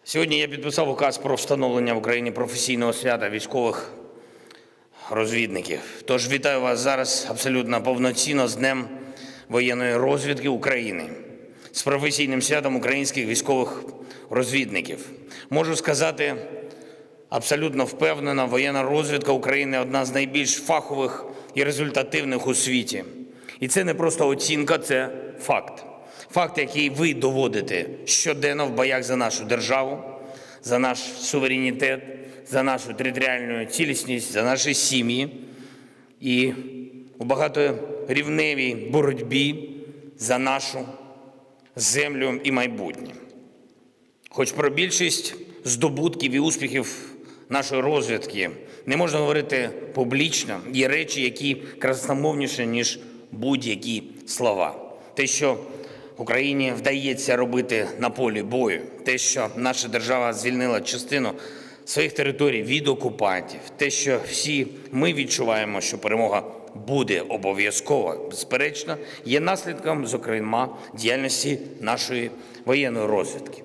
Сьогодні я підписав указ про встановлення в Україні професійного свята військових розвідників. Тож вітаю вас зараз абсолютно повноцінно з Днем воєнної розвідки України, з професійним святом українських військових розвідників. Можу сказати абсолютно впевнено, воєнна розвідка України – одна з найбільш фахових і результативних у світі. І це не просто оцінка, це факт. Факт, який ви доводите щоденно в боях за нашу державу, за наш суверенітет, за нашу територіальну цілісність, за наші сім'ї і у багаторівневій боротьбі за нашу землю і майбутнє. Хоч про більшість здобутків і успіхів нашої розвідки не можна говорити публічно, є речі, які красномовніші, ніж будь-які слова. Те, що Україні вдається робити на полі бою, те, що наша держава звільнила частину своїх територій від окупантів, те, що всі ми відчуваємо, що перемога буде обов'язково, безперечно, є наслідком, зокрема, діяльності нашої воєнної розвідки.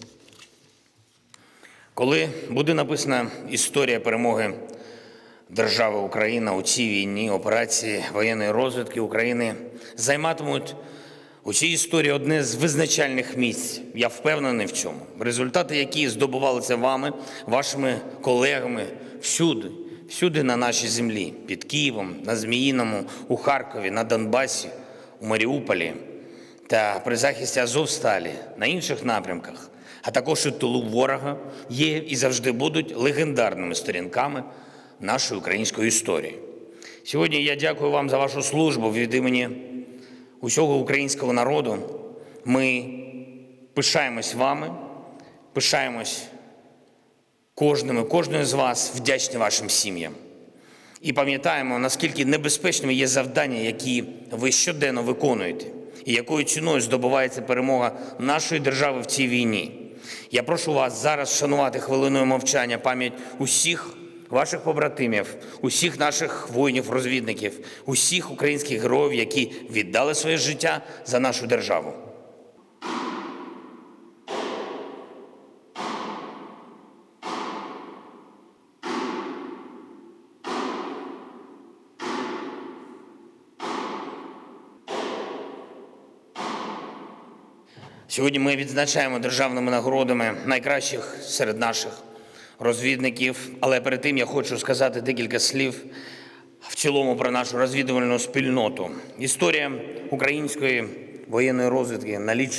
Коли буде написана історія перемоги держави Україна у цій війні, операції воєнної розвідки України займатимуть у цій історії одне з визначальних місць. Я впевнений в цьому. Результати, які здобувалися вами, вашими колегами всюди на нашій землі, під Києвом, на Зміїному, у Харкові, на Донбасі, у Маріуполі та при захисті Азовсталі, на інших напрямках, а також у тилу ворога, є і завжди будуть легендарними сторінками нашої української історії. Сьогодні я дякую вам за вашу службу від імені усього українського народу. Ми пишаємось вами, пишаємось кожною з вас, вдячні вашим сім'ям. І пам'ятаємо, наскільки небезпечними є завдання, які ви щоденно виконуєте, і якою ціною здобувається перемога нашої держави в цій війні. Я прошу вас зараз вшанувати хвилиною мовчання пам'ять усіх ваших побратимів, усіх наших воїнів-розвідників, усіх українських героїв, які віддали своє життя за нашу державу. Сьогодні ми відзначаємо державними нагородами найкращих серед наших розвідників, але перед тим я хочу сказати декілька слів в цілому про нашу розвідувальну спільноту. Історія української воєнної розвідки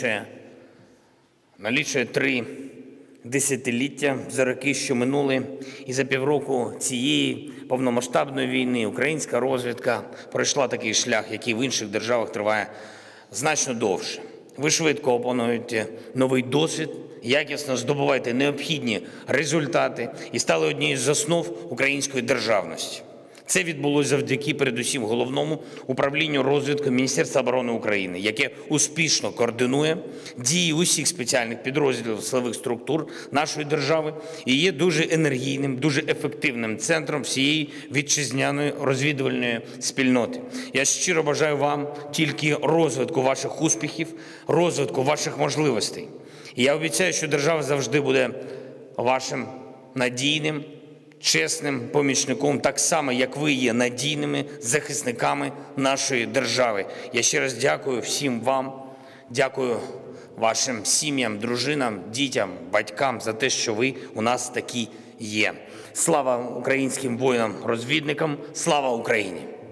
налічує 3 десятиліття. За роки, що минули, і за півроку цієї повномасштабної війни українська розвідка пройшла такий шлях, який в інших державах триває значно довше. Ви швидко опануєте новий досвід, якісно здобуваєте необхідні результати і стали однією з основ української державності. Це відбулося завдяки передусім головному управлінню розвідки Міністерства оборони України, яке успішно координує дії усіх спеціальних підрозділів силових структур нашої держави і є дуже енергійним, дуже ефективним центром всієї вітчизняної розвідувальної спільноти. Я щиро бажаю вам тільки розвитку ваших успіхів, розвитку ваших можливостей. І я обіцяю, що держава завжди буде вашим надійним, чесним помічником, так само, як ви є надійними захисниками нашої держави. Я ще раз дякую всім вам, дякую вашим сім'ям, дружинам, дітям, батькам за те, що ви у нас такі є. Слава українським воїнам-розвідникам, слава Україні!